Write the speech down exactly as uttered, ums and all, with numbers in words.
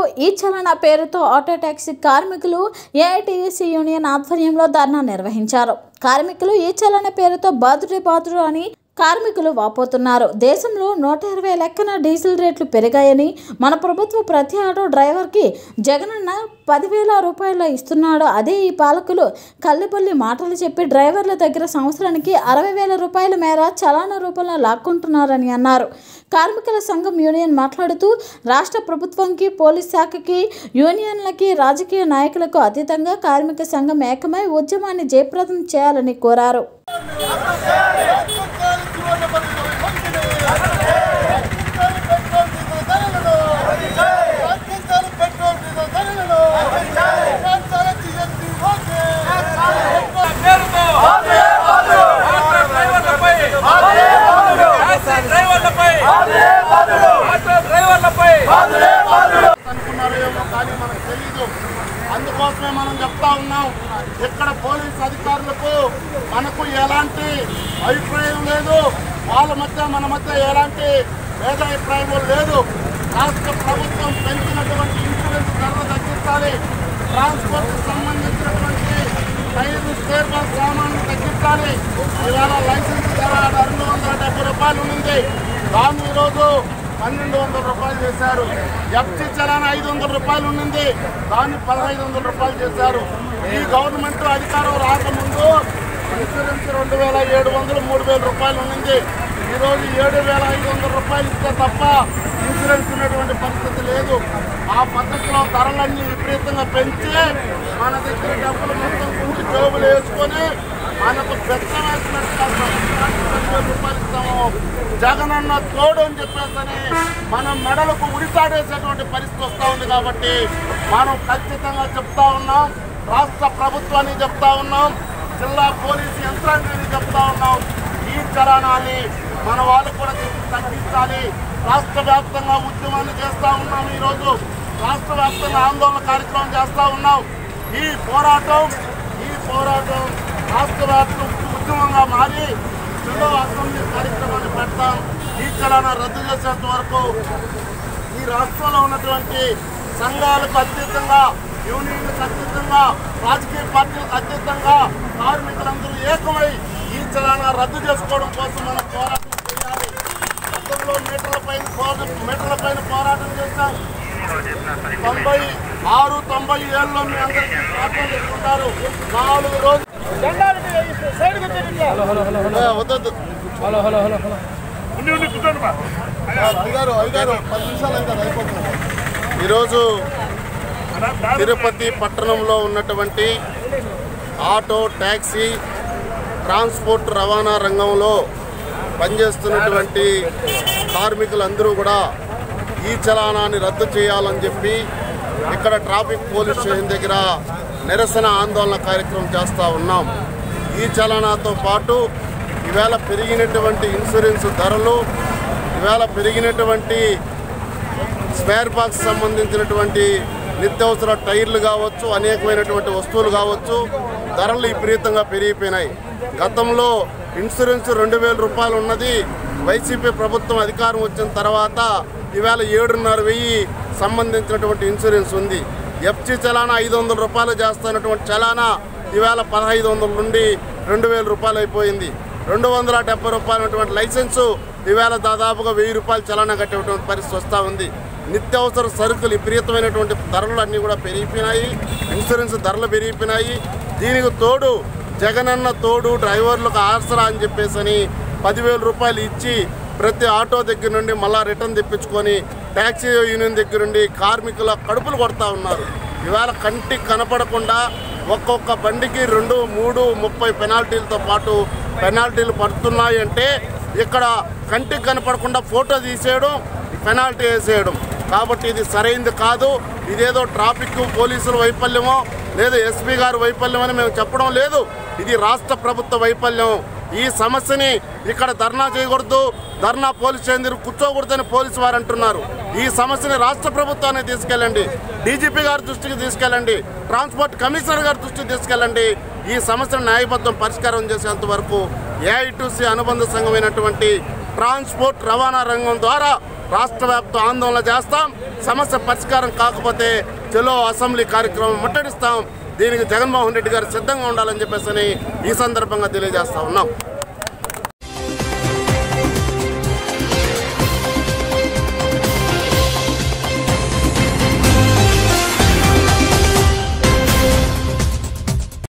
ఈ చలన పేరుతో ఆటో టాక్సీ కార్మికులు ఏఐటీయూసీ యూనియన్ ఆధ్వర్యంలో ధర్నా నిర్వహించారు. కార్మికులు ఈ చలన పేరుతో బర్త్డే బాతుడు అని కార్మికులు వాపోతున్నారు. దేశంలో నూట ఇరవై లెక్కన డీజిల్ రేట్లు పెరిగాయని, మన ప్రభుత్వ ప్రతి ఆటో డ్రైవర్కి జగనన్న పదివేల రూపాయలు ఇస్తున్నాడు. అదే ఈ పాలకులు కల్లిపల్లి మాటలు చెప్పి డ్రైవర్ల దగ్గర సంవత్సరానికి అరవై వేల రూపాయల మేర చలానా రూపంలో లాక్కుంటున్నారని అన్నారు. కార్మికుల సంఘం యూనియన్ మాట్లాడుతూ రాష్ట్ర ప్రభుత్వంకి, పోలీస్ శాఖకి, యూనియన్లకి, రాజకీయ నాయకులకు అతీతంగా కార్మిక సంఘం ఏకమై ఉద్యమాన్ని జయప్రదం చేయాలని కోరారు. అందుకోసమే మనం చెప్తా ఉన్నాం, ఇక్కడ పోలీస్ అధికారులకు మనకు ఎలాంటి అభిప్రాయం లేదు, వాళ్ళ మధ్య మన మధ్య ఎలాంటి భేదాభిప్రాయం లేదు. రాష్ట్ర ప్రభుత్వం పెంచినటువంటి ఇన్సూరెన్స్ ధరలు తగ్గించాలి, ట్రాన్స్పోర్ట్ సంబంధించినటువంటి టైర్లు, స్పేర్ బాక్స్ సామాన్లు తగ్గించాలి. ఇవాళ లైసెన్స్ ధర రెండు వందల డెబ్బై రూపాయలు ఉంది, దాన్ని ఈరోజు పన్నెండు వందల రూపాయలు చేశారు. ఎఫ్సి చలానా ఐదు వందల రూపాయలు ఉండింది, దాన్ని పదహైదు వందల రూపాయలు చేశారు. ఈ గవర్నమెంట్ అధికారం రాకముందు ఇన్సూరెన్స్ రెండు వేల ఏడు వందలు మూడు వేల రూపాయలు ఉండింది. ఈరోజు ఏడు వేల ఐదు వందల రూపాయలు ఇస్తే తప్ప ఇన్సూరెన్స్ ఉన్నటువంటి పరిస్థితి లేదు. ఆ పద్ధతిలో ధరలన్నీ విపరీతంగా పెంచి మన దగ్గర డబ్బులు మొత్తం కూడి జోబులు వేసుకొని మనకు పెద్ద వేసినట్టుగా పదివేల రూపాయలు ఇస్తాము, జగనన్న తోడు అని చెప్పేసి మనం మెడలకు ఉడితాడేసేటువంటి పరిస్థితి వస్తూ ఉంది. కాబట్టి మనం ఖచ్చితంగా చెప్తా ఉన్నాం, రాష్ట్ర ప్రభుత్వాన్ని చెప్తా ఉన్నాం, జిల్లా పోలీసు యంత్రాంగాన్ని చెప్తా ఉన్నాం, ఈ చలానాన్ని మన వాళ్ళు కూడా తగ్గించాలి. రాష్ట్ర వ్యాప్తంగా ఉద్యమాన్ని చేస్తూ ఉన్నాం. ఈరోజు రాష్ట్ర వ్యాప్తంగా ఆందోళన కార్యక్రమం చేస్తూ ఉన్నాం. ఈ పోరాటం ఈ పోరాటం రాష్ట్ర వ్యాప్త ఉద్యమంగా మారి జిల్లా అసెంబ్లీ కార్యక్రమాన్ని పెడతాం. ఈ చలానా రద్దు చేసేంత వరకు ఈ రాష్ట్రంలో ఉన్నటువంటి సంఘాలకు అతీతంగా, యూనియన్లకు అతీతంగా, రాజకీయ పార్టీలకు అతీతంగా కార్మికులందరూ ఏకమై ఈ చలానా రద్దు చేసుకోవడం కోసం మనం పోరాటం చేయాలి. గతంలో మీటర్ల పైన మీటర్ల పైన పోరాటం చేస్తాం. తొంభై ఆరు తొంభై ఏళ్ళలో మీ అందరికీ పాఠాలు ఇస్తున్నారు. నాలుగు రోజులు ఈరోజు తిరుపతి పట్టణంలో ఉన్నటువంటి ఆటో, ట్యాక్సీ, ట్రాన్స్పోర్ట్ రవాణా రంగంలో పనిచేస్తున్నటువంటి కార్మికులందరూ కూడా ఈ చలానాన్ని రద్దు చేయాలని చెప్పి ఇక్కడ ట్రాఫిక్ పోలీస్ స్టేషన్ దగ్గర నిరసన ఆందోళన కార్యక్రమం చేస్తూ ఉన్నాం. ఈ చలానాతో పాటు ఈవేళ పెరిగినటువంటి ఇన్సూరెన్స్ ధరలు, ఈవేళ పెరిగినటువంటి స్పేర్ బాక్స్ సంబంధించినటువంటి నిత్యావసర టైర్లు కావచ్చు, అనేకమైనటువంటి వస్తువులు కావచ్చు, ధరలు విపరీతంగా పెరిగిపోయినాయి. గతంలో ఇన్సూరెన్స్ రెండు వేల రూపాయలు ఉన్నది, వైసీపీ ప్రభుత్వం అధికారం వచ్చిన తర్వాత ఈవేళ ఏడున్నర వెయ్యి సంబంధించినటువంటి ఇన్సూరెన్స్ ఉంది. ఎఫ్సి చలానా ఐదు వందల రూపాయలు చేస్తున్నటువంటి చలానా ఈవేళ పదహైదు వందల నుండి రెండు వేల రూపాయలు అయిపోయింది. రెండు వందల డెబ్బై రూపాయలటువంటి లైసెన్సు ఈవేళ దాదాపుగా వెయ్యి రూపాయలు చలానా కట్టేటువంటి పరిస్థితి వస్తూ ఉంది. నిత్యావసర సరుకులు విపరీతమైనటువంటి ధరలు అన్నీ కూడా పెరిగిపోయినాయి, ఇన్సూరెన్స్ ధరలు పెరిగిపోయినాయి. దీనికి తోడు జగనన్న తోడు డ్రైవర్లకు ఆసరా అని చెప్పేసి పదివేల రూపాయలు ఇచ్చి ప్రతి ఆటో దగ్గర నుండి మళ్ళా రిటర్న్ తెప్పించుకొని ట్యాక్సీ యూనియన్ దగ్గర నుండి కార్మికుల కడుపులు కొడతా ఉన్నారు. ఇవాళ కంటికి కనపడకుండా ఒక్కొక్క బండికి రెండు మూడు ముప్పై పెనాల్టీలతో పాటు పెనాల్టీలు పడుతున్నాయి. అంటే ఇక్కడ కంటికి కనపడకుండా ఫోటో తీసేయడం, పెనాల్టీ వేసేయడం. కాబట్టి ఇది సరైనది కాదు. ఇదేదో ట్రాఫిక్ పోలీసుల వైఫల్యమో లేదా ఎస్పీ గారి వైఫల్యం అని మేము చెప్పడం లేదు. ఇది రాష్ట్ర ప్రభుత్వ వైఫల్యం. ఈ సమస్యని ఇక్కడ ధర్నా చేయకూడదు, ధర్నా పోలీస్ స్టేషన్ దగ్గర కూర్చోకూడదని పోలీసు వారు అంటున్నారు. ఈ సమస్యని రాష్ట్ర ప్రభుత్వాన్ని తీసుకెళ్ళండి, డీజీపీ గారి దృష్టికి తీసుకెళ్ళండి, ట్రాన్స్పోర్ట్ కమిషనర్ గారి దృష్టికి తీసుకెళ్ళండి. ఈ సమస్యను న్యాయబద్ధం పరిష్కారం చేసేంత వరకు ఏఐటీయూసీ అనుబంధ సంఘమైనటువంటి ట్రాన్స్పోర్ట్ రవాణా రంగం ద్వారా రాష్ట్ర వ్యాప్త ఆందోళన చేస్తాం. సమస్య పరిష్కారం కాకపోతే చలో అసెంబ్లీ కార్యక్రమం ముట్టడిస్తాం. దీనికి జగన్మోహన్ రెడ్డి గారు సిద్ధంగా ఉండాలని చెప్పేసి ఈ సందర్భంగా తెలియజేస్తా ఉన్నాం.